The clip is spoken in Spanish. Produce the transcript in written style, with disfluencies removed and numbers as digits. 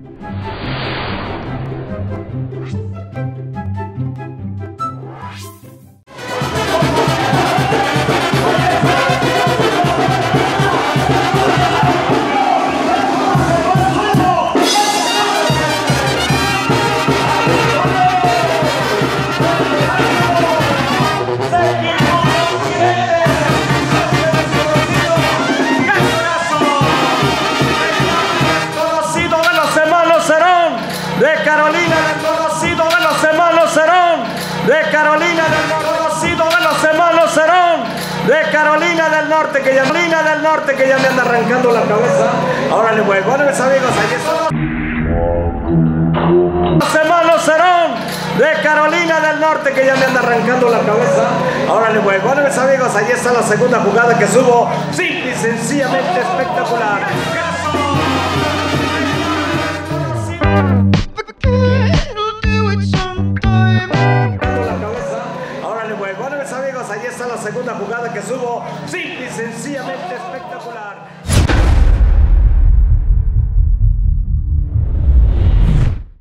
De Carolina, del conocido de los hermanos Cerón, de Carolina, del conocido de los hermanos Cerón, de Carolina del Norte, que ya me anda arrancando la cabeza. Ahora le vuelvo, bueno mis amigos, aquí están los hermanos Cerón, de Carolina del Norte, que ya me anda arrancando la cabeza. Ahora le vuelvo, bueno mis amigos, ahí está la segunda jugada que subo, simple y sencillamente espectacular. Bueno mis amigos, ahí está la segunda jugada que subo, simple y sencillamente espectacular.